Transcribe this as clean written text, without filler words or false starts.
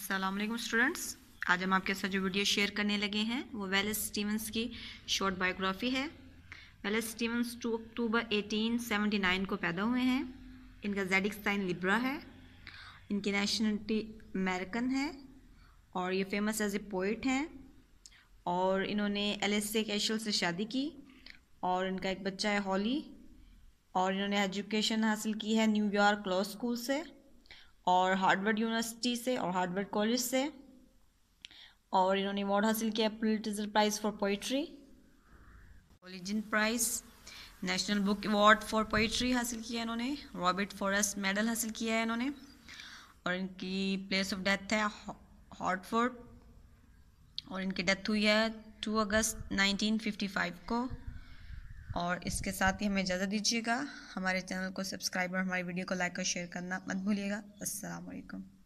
अस्सलाम वालेकुम स्टूडेंट्स, आज हम आपके साथ जो वीडियो शेयर करने लगे हैं वो वेलेस स्टीवंस की शॉर्ट बायोग्राफी है। वेलेस स्टीवंस 2 अक्टूबर 1879 को पैदा हुए हैं। इनका ज़ेडिक साइन लिब्रा है। इनकी नेशनलिटी अमेरिकन है और ये फेमस एज ए पोइट हैं। और इन्होंने एलिसे कैशल से शादी की और इनका एक बच्चा है हॉली। और इन्होंने एजुकेशन हासिल की है न्यूयॉर्क लॉ स्कूल से और हार्वर्ड यूनिवर्सिटी से और हार्वर्ड कॉलेज से। और इन्होंने अवार्ड हासिल किया पुलिट्जर प्राइज़ फॉर पोइट्री, ओलिजिन prize, national book award for poetry हासिल किया इन्होंने, रॉबर्ट फॉरेस्ट मेडल हासिल किया है इन्होंने। और इनकी प्लेस ऑफ डेथ है हार्टफोर्ड और इनकी डेथ हुई है 2 अगस्त 1955 को। और इसके साथ ही हमें इजाज़त दीजिएगा। हमारे चैनल को सब्सक्राइब और हमारी वीडियो को लाइक और शेयर करना मत भूलिएगा। अस्सलाम वालेकुम।